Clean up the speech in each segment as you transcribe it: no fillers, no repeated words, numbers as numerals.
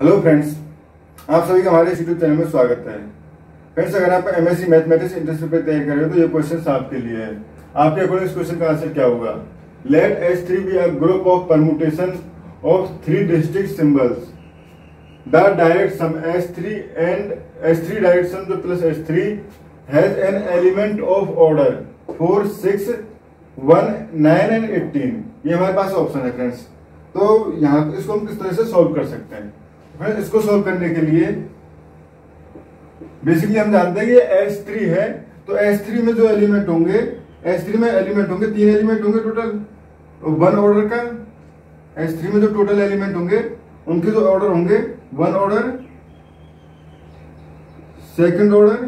Hello friends, आप सभी का हमारे यूट्यूब चैनल में स्वागत है। फ्रेंड्स, अगर आप एमएससी मैथमेटिक्स इंटरेस्ट पे तैयारी कर रहे हो तो ये क्वेश्चन आपके लिए है। आपके अकॉर्डिंग इस क्वेश्चन का आंसर क्या होगा? Let S3 be a group of permutation of 3 distinct symbols. The direct sum S3 and S3 direct sum plus S3 has an element of order 4, 6, 1, 9 and 18। ये हमारे पास ऑप्शन है फ्रेंड्स। तो यहाँ इसको हम किस तरह से सॉल्व कर सकते हैं? फ्रेंड्स, इसको सॉल्व करने के लिए बेसिकली हम जानते हैं कि S3 है, तो S3 में जो एलिमेंट होंगे, S3 में एलिमेंट होंगे 3 एलिमेंट होंगे टोटल 1 ऑर्डर का। S3 में जो टोटल एलिमेंट होंगे उनके जो ऑर्डर होंगे 1 order, 2nd order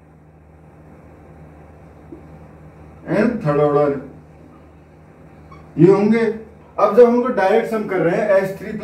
and 3rd order, ये होंगे। अब जब हम उनको डायरेक्ट सम कर रहे हैं S3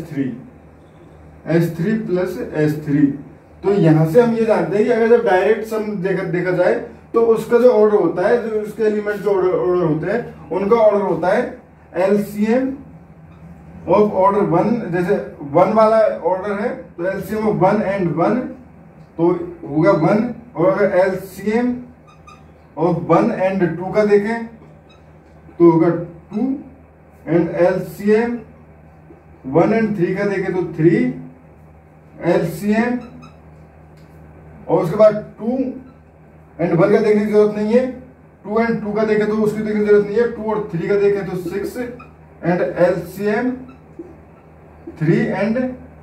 प्लस S3, तो यहां से हम ये जानते हैं कि अगर जब डायरेक्ट सम देखा जाए तो उसका जो ऑर्डर होता है, जो उसके एलिमेंट जो ऑर्डर होते हैं उनका ऑर्डर होता है एलसीएम ऑफ ऑर्डर 1। जैसे 1 वाला ऑर्डर है तो एलसीएम ऑफ 1 एंड 1 तो होगा 1, और अगर एलसीएम ऑफ 1 एंड 2 का देखें तो होगा 2, एंड एलसीएम 1 एंड 3 का देखें तो 3, एलसीएम और उसके बाद 2 एंड 1 का देखने की जरूरत नहीं है, 2 एंड 2 का देखें तो उसकी देखने की जरूरत नहीं है, 2 और 3 का देखें तो 6, एंड एलसीएम 3 एंड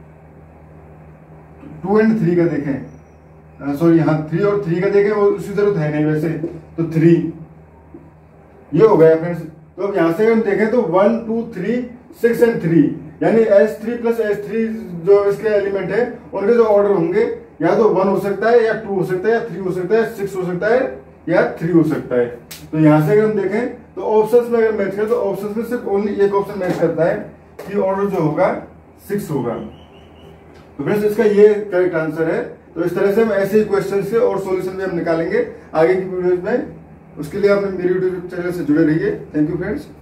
2 एंड 3 का देखें, सॉरी यहाँ 3 और 3 का देखें वो उसकी जरूरत है नहीं वैसे, तो 3 ये हो गया फ्रेंड्स। तो अब यहां से हम देखें तो 1, 2, 3, 6 एंड 3, यानी S3 प्लस S3 जो इसके एलिमेंट है उनके जो ऑर्डर होंगे या तो 1 हो सकता है, या 2 हो सकता है, या 3 हो सकता है, 6 हो सकता है, या 3 हो सकता है। तो यहां से अगर हम देखें तो ऑप्शंस में अगर मैच करें तो ऑप्शंस में सिर्फ ओनली एक ऑप्शन मैच करता है कि ऑर्डर जो होगा 6 होगा। तो फ्रेंड्स, इसका ये करेक्ट आंसर है। तो इस तरह से हम ऐसे ही क्वेश्चन के और सॉल्यूशन भी हम निकालेंगे आगे की वीडियोज में। उसके लिए आप मेरे यूट्यूब चैनल से जुड़े रहिए। Thank you friends.